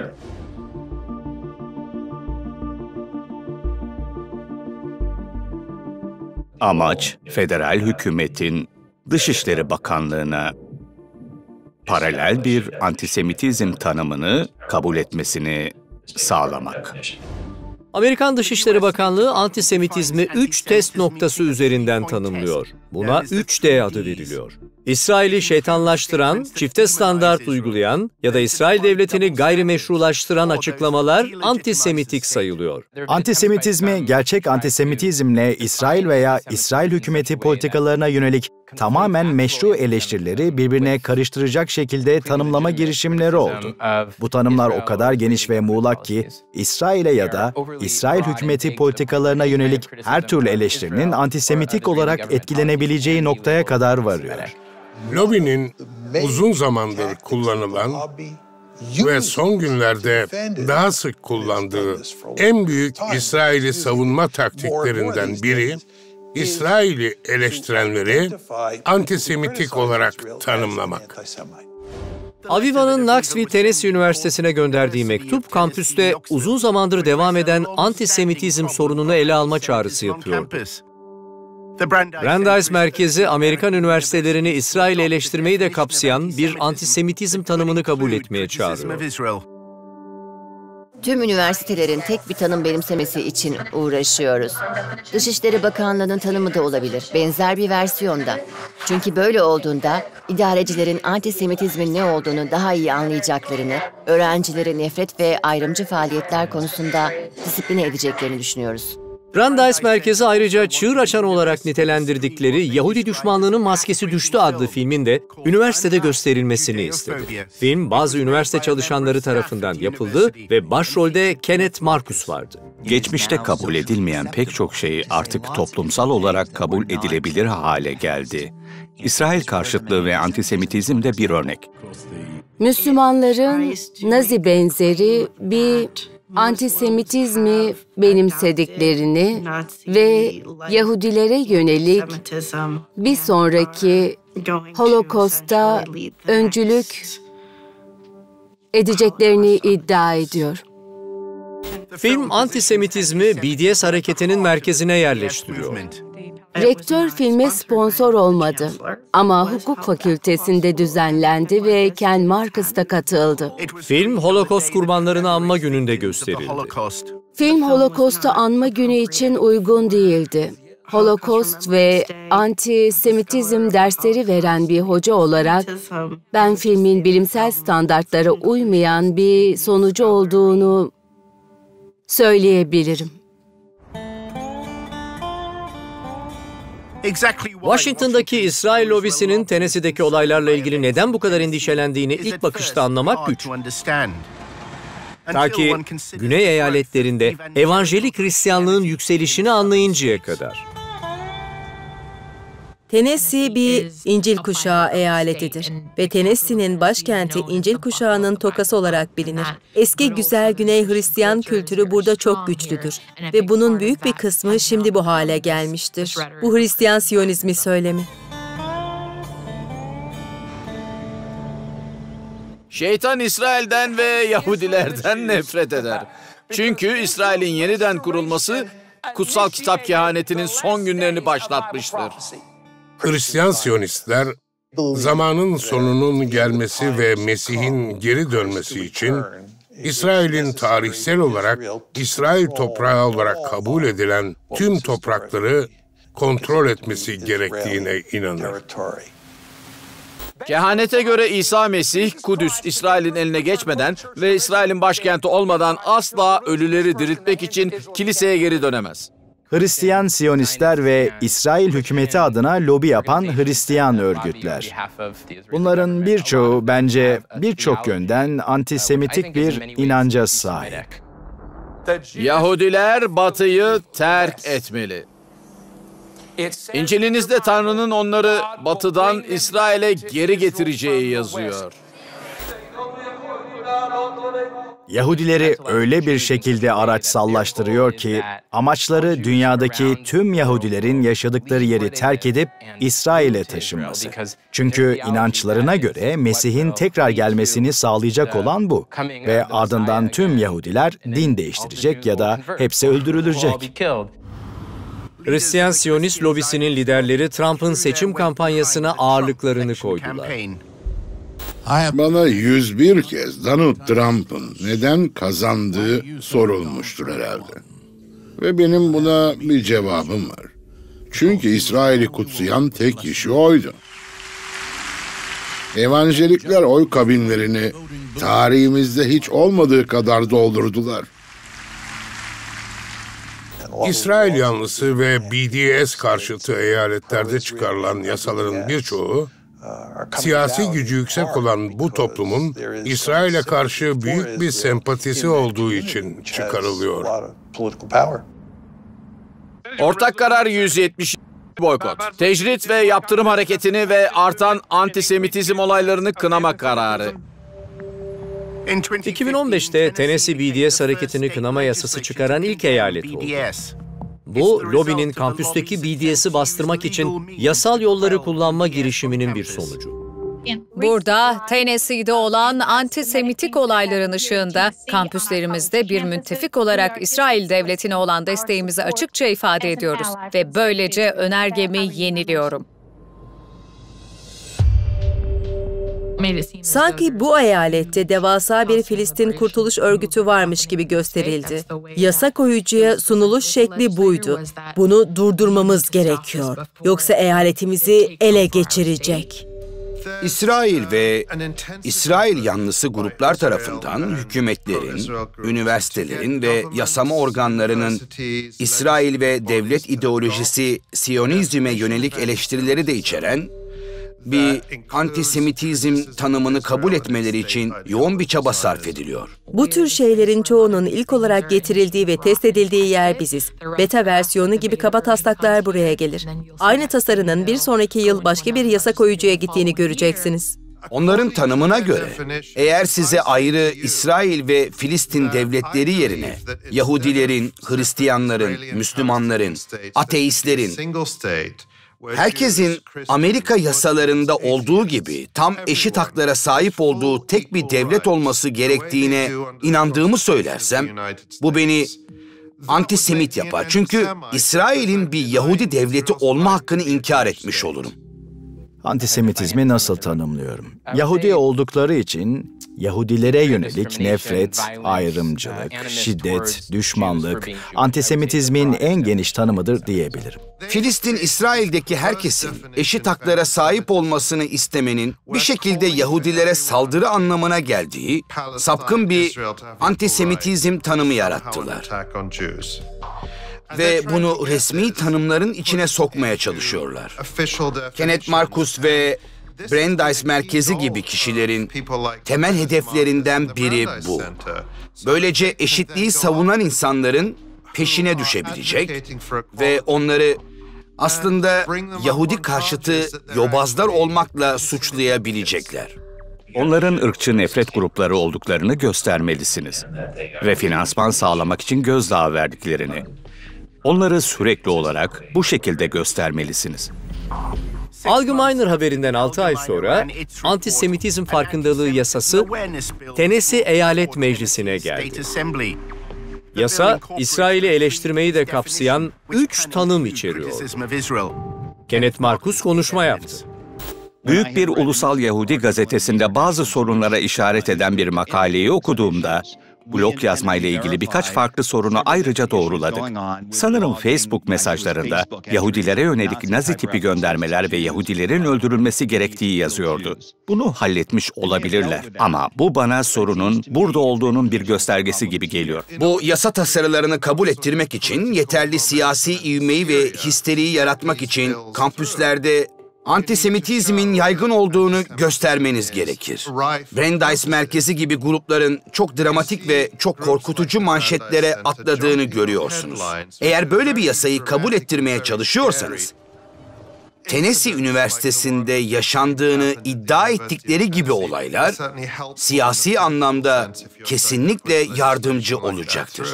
Amaç, federal hükümetin Dışişleri Bakanlığı'na paralel bir antisemitizm tanımını kabul etmesini sağlamak. Amerikan Dışişleri Bakanlığı antisemitizmi 3 test noktası üzerinden tanımlıyor. Buna 3D adı veriliyor. İsrail'i şeytanlaştıran, çifte standart uygulayan ya da İsrail devletini gayrimeşrulaştıran açıklamalar antisemitik sayılıyor. Antisemitizmi gerçek antisemitizmle İsrail veya İsrail hükümeti politikalarına yönelik tamamen meşru eleştirileri birbirine karıştıracak şekilde tanımlama girişimleri oldu. Bu tanımlar o kadar geniş ve muğlak ki İsrail'e ya da İsrail hükümeti politikalarına yönelik her türlü eleştirinin antisemitik olarak etkilenebileceği noktaya kadar varıyor. Lobinin uzun zamandır kullanılan ve son günlerde daha sık kullandığı en büyük İsrail'i savunma taktiklerinden biri, İsrail'i eleştirenleri antisemitik olarak tanımlamak. Aviva'nın Knoxville, Tennessee Üniversitesi'ne gönderdiği mektup, kampüste uzun zamandır devam eden antisemitizm sorununu ele alma çağrısı yapıyordu. Brandeis Merkezi, Amerikan üniversitelerini İsrail'i eleştirmeyi de kapsayan bir antisemitizm tanımını kabul etmeye çağırıyor. Tüm üniversitelerin tek bir tanım benimsemesi için uğraşıyoruz. Dışişleri Bakanlığı'nın tanımı da olabilir, benzer bir versiyonda. Çünkü böyle olduğunda idarecilerin antisemitizmin ne olduğunu daha iyi anlayacaklarını, öğrencileri nefret ve ayrımcı faaliyetler konusunda disipline edeceklerini düşünüyoruz. Brandeis Merkezi ayrıca çığır açan olarak nitelendirdikleri Yahudi Düşmanlığının Maskesi Düştü adlı filmin de üniversitede gösterilmesini istedi. Film bazı üniversite çalışanları tarafından yapıldı ve başrolde Kenneth Marcus vardı. Geçmişte kabul edilmeyen pek çok şey artık toplumsal olarak kabul edilebilir hale geldi. İsrail karşıtlığı ve antisemitizm de bir örnek. Müslümanların Nazi benzeri bir antisemitizmi benimsediklerini ve Yahudilere yönelik bir sonraki Holocaust'a öncülük edeceklerini iddia ediyor. Film antisemitizmi BDS hareketinin merkezine yerleştiriyor. Rektör filme sponsor olmadı ama hukuk fakültesinde düzenlendi ve Ken Marcus da katıldı. Film Holocaust kurbanlarını anma gününde gösterildi. Film Holocaust'u anma günü için uygun değildi. Holocaust ve antisemitizm dersleri veren bir hoca olarak ben filmin bilimsel standartlara uymayan bir sonucu olduğunu söyleyebilirim. Washington'daki İsrail lobisinin Tennessee'deki olaylarla ilgili neden bu kadar endişelendiğini ilk bakışta anlamak güç. Ta ki Güney eyaletlerinde evanjelik Hristiyanlığın yükselişini anlayıncaya kadar. Tennessee bir İncil kuşağı eyaletidir ve Tennessee'nin başkenti İncil kuşağının tokası olarak bilinir. Eski güzel Güney Hristiyan kültürü burada çok güçlüdür ve bunun büyük bir kısmı şimdi bu hale gelmiştir. Bu Hristiyan Siyonizmi söylemi. Şeytan İsrail'den ve Yahudilerden nefret eder. Çünkü İsrail'in yeniden kurulması kutsal kitap kehanetinin son günlerini başlatmıştır. Hristiyan Siyonistler, zamanın sonunun gelmesi ve Mesih'in geri dönmesi için İsrail'in tarihsel olarak İsrail toprağı olarak kabul edilen tüm toprakları kontrol etmesi gerektiğine inanır. Kehanete göre İsa Mesih, Kudüs, İsrail'in eline geçmeden ve İsrail'in başkenti olmadan asla ölüleri diriltmek için kiliseye geri dönemez. Hristiyan Siyonistler ve İsrail hükümeti adına lobi yapan Hristiyan örgütler. Bunların birçoğu bence birçok yönden antisemitik bir inanca sahip. Yahudiler Batı'yı terk etmeli. İncil'inizde Tanrı'nın onları Batı'dan İsrail'e geri getireceği yazıyor. Yahudileri öyle bir şekilde araçsallaştırıyor ki amaçları dünyadaki tüm Yahudilerin yaşadıkları yeri terk edip İsrail'e taşınması. Çünkü inançlarına göre Mesih'in tekrar gelmesini sağlayacak olan bu ve ardından tüm Yahudiler din değiştirecek ya da hepsi öldürülecek. Hristiyan Siyonist lobisinin liderleri Trump'ın seçim kampanyasına ağırlıklarını koydular. Bana 101 kez Donald Trump'ın neden kazandığı sorulmuştur herhalde. Ve benim buna bir cevabım var. Çünkü İsrail'i kutsayan tek kişi oydu. Evangelikler oy kabinlerini tarihimizde hiç olmadığı kadar doldurdular. İsrail yanlısı ve BDS karşıtı eyaletlerde çıkarılan yasaların birçoğu, siyasi gücü yüksek olan bu toplumun İsrail'e karşı büyük bir sempatisi olduğu için çıkarılıyor. Ortak karar 170 boykot, tecrit ve yaptırım hareketini ve artan antisemitizm olaylarını kınama kararı. 2015'te Tennessee BDS hareketini kınama yasası çıkaran ilk eyalet oldu. Bu, lobinin kampüsteki BDS'i bastırmak için yasal yolları kullanma girişiminin bir sonucu. Burada, Tennessee'de olan antisemitik olayların ışığında kampüslerimizde bir müttefik olarak İsrail devletine olan desteğimizi açıkça ifade ediyoruz ve böylece önergemi yeniliyorum. Sanki bu eyalette devasa bir Filistin Kurtuluş Örgütü varmış gibi gösterildi. Yasa koyucuya sunuluş şekli buydu. Bunu durdurmamız gerekiyor. Yoksa eyaletimizi ele geçirecek. İsrail ve İsrail yanlısı gruplar tarafından hükümetlerin, üniversitelerin ve yasama organlarının İsrail ve devlet ideolojisi Siyonizme yönelik eleştirileri de içeren bir antisemitizm tanımını kabul etmeleri için yoğun bir çaba sarf ediliyor. Bu tür şeylerin çoğunun ilk olarak getirildiği ve test edildiği yer biziz. Beta versiyonu gibi kabataslaklar buraya gelir. Aynı tasarının bir sonraki yıl başka bir yasa koyucuya gittiğini göreceksiniz. Onların tanımına göre eğer size ayrı İsrail ve Filistin devletleri yerine Yahudilerin, Hristiyanların, Müslümanların, ateistlerin, herkesin Amerika yasalarında olduğu gibi tam eşit haklara sahip olduğu tek bir devlet olması gerektiğine inandığımı söylersem, bu beni antisemit yapar. Çünkü İsrail'in bir Yahudi devleti olma hakkını inkar etmiş olurum. Antisemitizmi nasıl tanımlıyorum? Yahudi oldukları için Yahudilere yönelik nefret, ayrımcılık, şiddet, düşmanlık, antisemitizmin en geniş tanımıdır diyebilirim. Filistin, İsrail'deki herkesin eşit haklara sahip olmasını istemenin bir şekilde Yahudilere saldırı anlamına geldiği sapkın bir antisemitizm tanımı yarattılar. Ve bunu resmi tanımların içine sokmaya çalışıyorlar. Kenneth Marcus ve Brandeis Merkezi gibi kişilerin temel hedeflerinden biri bu. Böylece eşitliği savunan insanların peşine düşebilecek ve onları aslında Yahudi karşıtı yobazlar olmakla suçlayabilecekler. Onların ırkçı nefret grupları olduklarını göstermelisiniz ve finansman sağlamak için gözdağı verdiklerini. Onları sürekli olarak bu şekilde göstermelisiniz. Allgemeiner haberinden 6 ay sonra antisemitizm farkındalığı yasası Tennessee Eyalet Meclisi'ne geldi. Yasa, İsrail'i eleştirmeyi de kapsayan 3 tanım içeriyor. Kenneth Marcus konuşma yaptı. Büyük bir ulusal Yahudi gazetesinde bazı sorunlara işaret eden bir makaleyi okuduğumda, blog yazmayla ilgili birkaç farklı sorunu ayrıca doğruladık. Sanırım Facebook mesajlarında Yahudilere yönelik Nazi tipi göndermeler ve Yahudilerin öldürülmesi gerektiği yazıyordu. Bunu halletmiş olabilirler ama bu bana sorunun burada olduğunun bir göstergesi gibi geliyor. Bu yasa tasarılarını kabul ettirmek için yeterli siyasi ivmeyi ve histeriyi yaratmak için kampüslerde antisemitizmin yaygın olduğunu göstermeniz gerekir. Brandeis Merkezi gibi grupların çok dramatik ve çok korkutucu manşetlere atladığını görüyorsunuz. Eğer böyle bir yasayı kabul ettirmeye çalışıyorsanız, Tennessee Üniversitesi'nde yaşandığını iddia ettikleri gibi olaylar siyasi anlamda kesinlikle yardımcı olacaktır.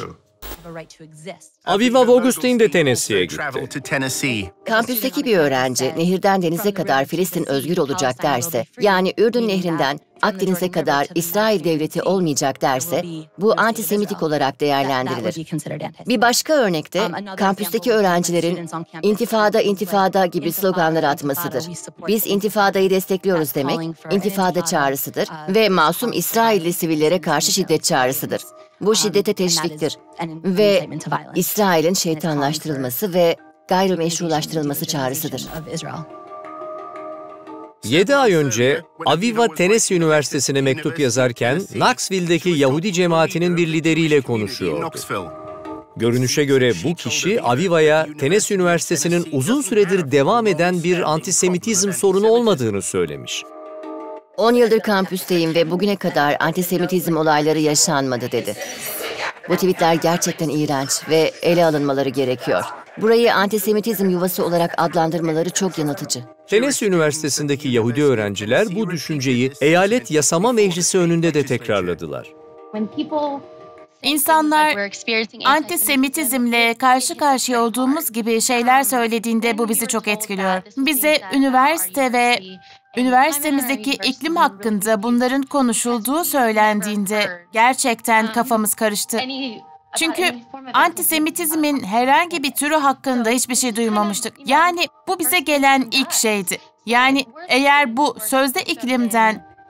Aviva Augustine de Tennessee'ye gitti. Kampüsteki bir öğrenci nehirden denize kadar Filistin özgür olacak derse, yani Ürdün Nehri'nden Akdeniz'e kadar İsrail devleti olmayacak derse, bu antisemitik olarak değerlendirilir. Bir başka örnek de kampüsteki öğrencilerin intifada intifada gibi sloganlar atmasıdır. Biz intifadayı destekliyoruz demek, intifada çağrısıdır ve masum İsrailli sivillere karşı şiddet çağrısıdır. Bu şiddete teşviktir ve İsrail'in şeytanlaştırılması ve gayrimeşrulaştırılması çağrısıdır. 7 ay önce Aviva Tennessee Üniversitesi'ne mektup yazarken Knoxville'deki Yahudi cemaatinin bir lideriyle konuşuyordu. Görünüşe göre bu kişi Aviva'ya Tennessee Üniversitesi'nin uzun süredir devam eden bir antisemitizm sorunu olmadığını söylemiş. 10 yıldır kampüsteyim ve bugüne kadar antisemitizm olayları yaşanmadı dedi. Bu tweetler gerçekten iğrenç ve ele alınmaları gerekiyor. Burayı antisemitizm yuvası olarak adlandırmaları çok yanıltıcı. Tennessee Üniversitesi'ndeki Yahudi öğrenciler bu düşünceyi Eyalet Yasama Meclisi önünde de tekrarladılar. İnsanlar antisemitizmle karşı karşıya olduğumuz gibi şeyler söylediğinde bu bizi çok etkiliyor. Bize üniversite ve üniversitemizdeki iklim hakkında bunların konuşulduğu söylendiğinde gerçekten kafamız karıştı. Çünkü antisemitizmin herhangi bir türü hakkında hiçbir şey duymamıştık. Yani bu bize gelen ilk şeydi. Yani eğer bu sözde iklimden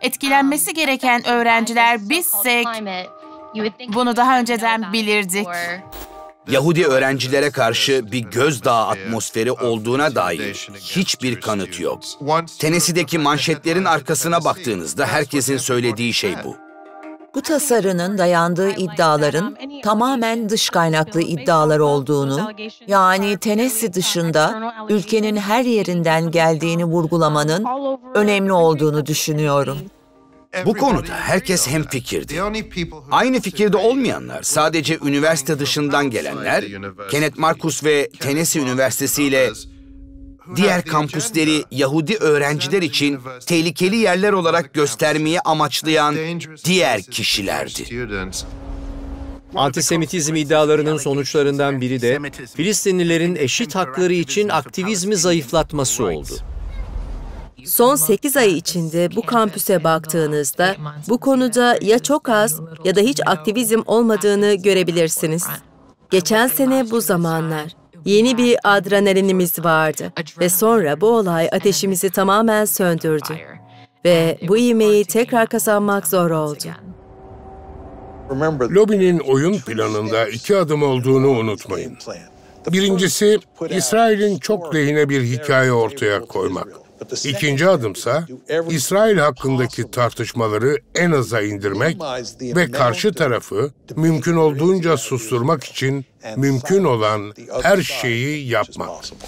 etkilenmesi gereken öğrenciler bizsek bunu daha önceden bilirdik. Yahudi öğrencilere karşı bir gözdağı atmosferi olduğuna dair hiçbir kanıt yok. Tennessee'deki manşetlerin arkasına baktığınızda herkesin söylediği şey bu. Bu tasarının dayandığı iddiaların tamamen dış kaynaklı iddialar olduğunu, yani Tennessee dışında ülkenin her yerinden geldiğini vurgulamanın önemli olduğunu düşünüyorum. Bu konuda herkes hemfikirdi. Aynı fikirde olmayanlar sadece üniversite dışından gelenler, Kenneth Marcus ve Tennessee Üniversitesi ile diğer kampüsleri Yahudi öğrenciler için tehlikeli yerler olarak göstermeyi amaçlayan diğer kişilerdi. Antisemitizm iddialarının sonuçlarından biri de Filistinlilerin eşit hakları için aktivizmi zayıflatması oldu. Son 8 ay içinde bu kampüse baktığınızda bu konuda ya çok az ya da hiç aktivizm olmadığını görebilirsiniz. Geçen sene bu zamanlar yeni bir adrenalinimiz vardı ve sonra bu olay ateşimizi tamamen söndürdü ve bu ivmeyi tekrar kazanmak zor oldu. Lobby'nin oyun planında 2 adım olduğunu unutmayın. Birincisi, İsrail'in çok lehine bir hikaye ortaya koymak. İkinci adımsa, İsrail hakkındaki tartışmaları en aza indirmek ve karşı tarafı mümkün olduğunca susturmak için mümkün olan her şeyi yapmak.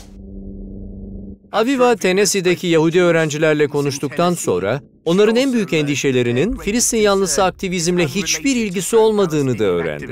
Aviva, Tennessee'deki Yahudi öğrencilerle konuştuktan sonra, onların en büyük endişelerinin Filistin yanlısı aktivizmle hiçbir ilgisi olmadığını da öğrendi.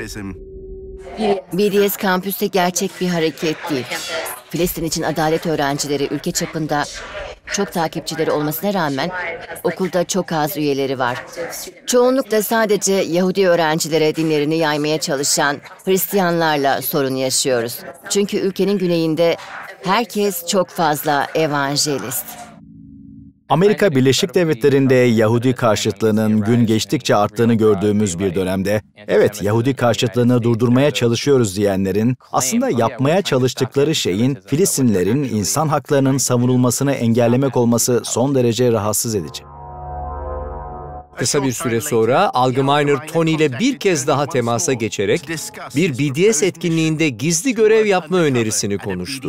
BDS kampüste gerçek bir hareket değil. Filistin için adalet öğrencileri ülke çapında çok takipçileri olmasına rağmen okulda çok az üyeleri var. Çoğunlukla sadece Yahudi öğrencilere dinlerini yaymaya çalışan Hristiyanlarla sorun yaşıyoruz. Çünkü ülkenin güneyinde herkes çok fazla evangelist. Amerika Birleşik Devletleri'nde Yahudi karşıtlığının gün geçtikçe arttığını gördüğümüz bir dönemde, evet Yahudi karşıtlığını durdurmaya çalışıyoruz diyenlerin aslında yapmaya çalıştıkları şeyin Filistinlilerin insan haklarının savunulmasını engellemek olması son derece rahatsız edici. Kısa bir süre sonra Allgemeiner Tony ile bir kez daha temasa geçerek bir BDS etkinliğinde gizli görev yapma önerisini konuştu.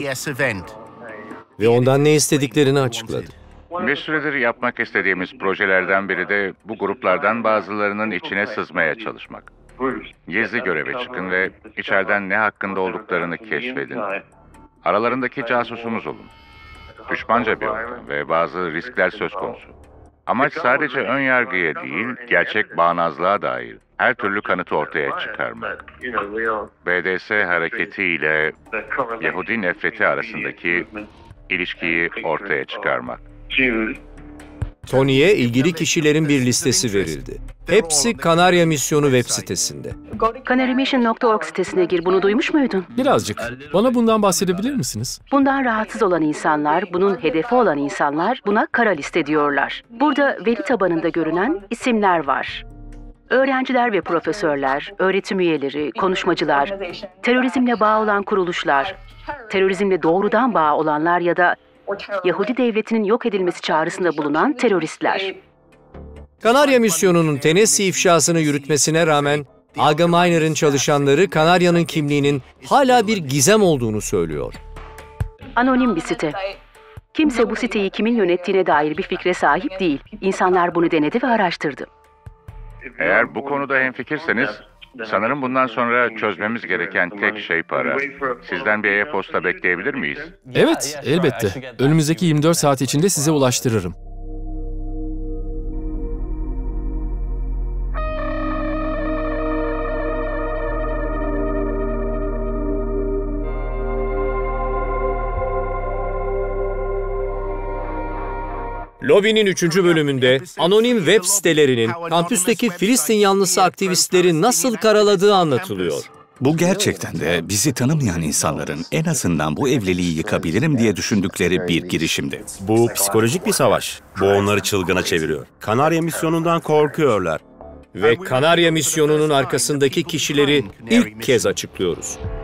Ve ondan ne istediklerini açıkladı. Bir süredir yapmak istediğimiz projelerden biri de bu gruplardan bazılarının içine sızmaya çalışmak. Gizli göreve çıkın ve içeriden ne hakkında olduklarını keşfedin. Aralarındaki casusumuz olun. Düşmanca bir ortam ve bazı riskler söz konusu. Amaç sadece ön yargıya değil, gerçek bağnazlığa dair her türlü kanıtı ortaya çıkarmak. BDS hareketi ile Yahudi nefreti arasındaki ilişkiyi ortaya çıkarmak. Tony'ye ilgili kişilerin bir listesi verildi. Hepsi Kanarya Misyonu web sitesinde. Canarymission.org sitesine gir. Bunu duymuş muydun? Birazcık. Bana bundan bahsedebilir misiniz? Bundan rahatsız olan insanlar, bunun hedefi olan insanlar buna kara liste diyorlar. Burada veri tabanında görünen isimler var. Öğrenciler ve profesörler, öğretim üyeleri, konuşmacılar, terörizmle bağ olan kuruluşlar, terörizmle doğrudan bağ olanlar ya da Yahudi devletinin yok edilmesi çağrısında bulunan teröristler. Kanarya Misyonu'nun Tennessee ifşasını yürütmesine rağmen Allgemeiner'in çalışanları Kanarya'nın kimliğinin hala bir gizem olduğunu söylüyor. Anonim bir site. Kimse bu siteyi kimin yönettiğine dair bir fikre sahip değil. İnsanlar bunu denedi ve araştırdı. Eğer bu konuda hemfikirseniz, sanırım bundan sonra çözmemiz gereken tek şey para. Sizden bir e-posta bekleyebilir miyiz? Evet, elbette. Önümüzdeki 24 saat içinde size ulaştırırım. Lobby'nin 3. bölümünde anonim web sitelerinin kampüsteki Filistin yanlısı aktivistleri nasıl karaladığı anlatılıyor. Bu gerçekten de bizi tanımayan insanların en azından bu evliliği yıkabilirim diye düşündükleri bir girişimdi. Bu psikolojik bir savaş. Bu onları çılgına çeviriyor. Kanarya Misyonu'ndan korkuyorlar. Ve Kanarya Misyonu'nun arkasındaki kişileri ilk kez açıklıyoruz.